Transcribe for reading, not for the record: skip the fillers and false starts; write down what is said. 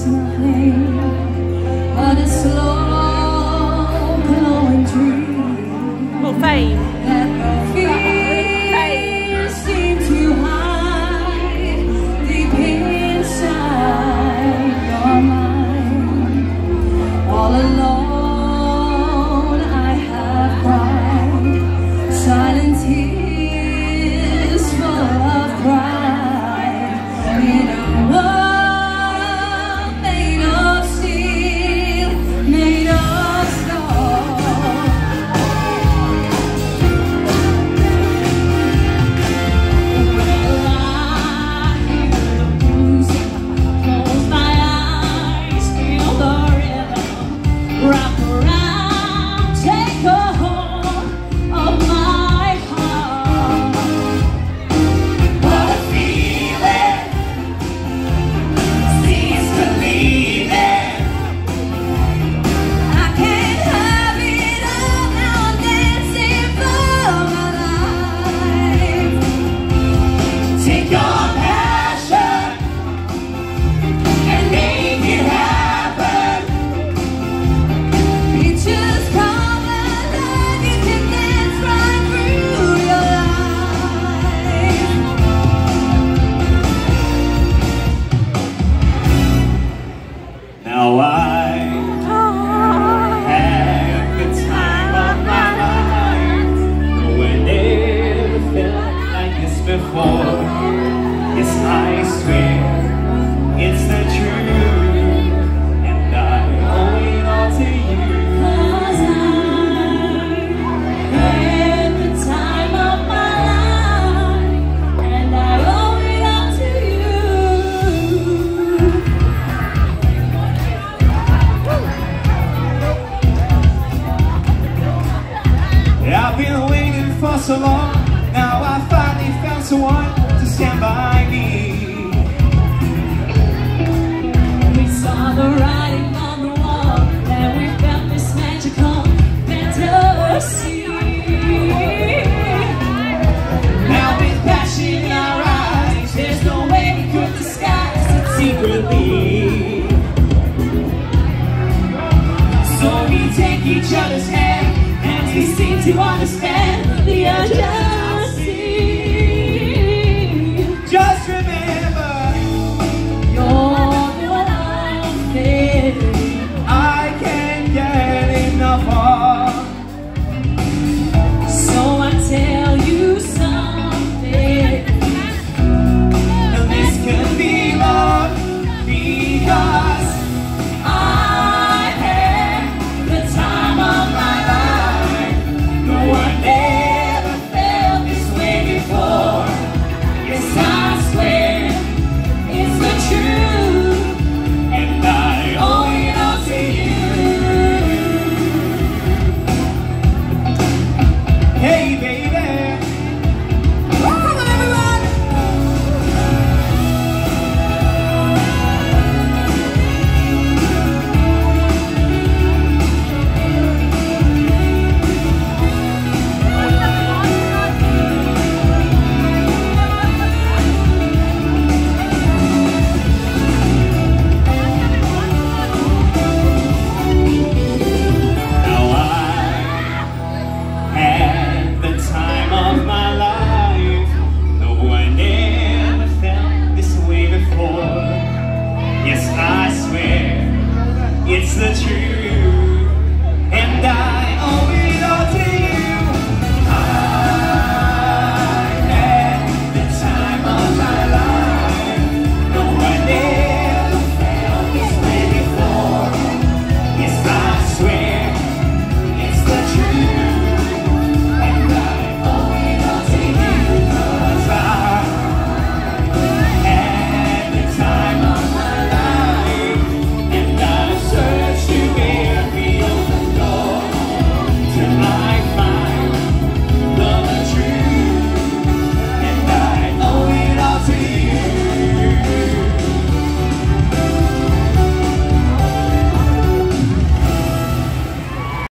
is nothing but a slow glowing dream. Well, fame. That fear seems to hide deep inside your mind. All alone I have cried silent tears full of pride in a world made of steel, made of stone. Well, I hear the music, close my eyes, feel the rhythm, wrap around, take a hold of my heart. What a feeling, seems believing. I can't have it all now, I'm dancing for my life. Take your passion and make it happen. Pictures come alive, you can dance right through your life. Now I had the time of my life. No one ever felt like this before. Yes, I swear it's the truth, and I owe it all to you. 'Cause I had the time of my life, and I owe it all to you. I've been waiting for so long. Now I finally found someone to stand by me. We saw the writing on the wall, and we felt this magical fantasy. Now with passion in our eyes, There's no way we could disguise it secretly. so we take each other's hand, And we seem to understand the urgency. just remember You're the one I'm feeling. I can't get enough of. So I tell you something. And this can be love, because I had the time of my life. no one Never felt this way before. Yes, I swear it's the truth, and I owe it all to you. hey baby, Come on, everyone! now I had the time of my life. No one ever felt this way before. Yes, I swear it's the truth.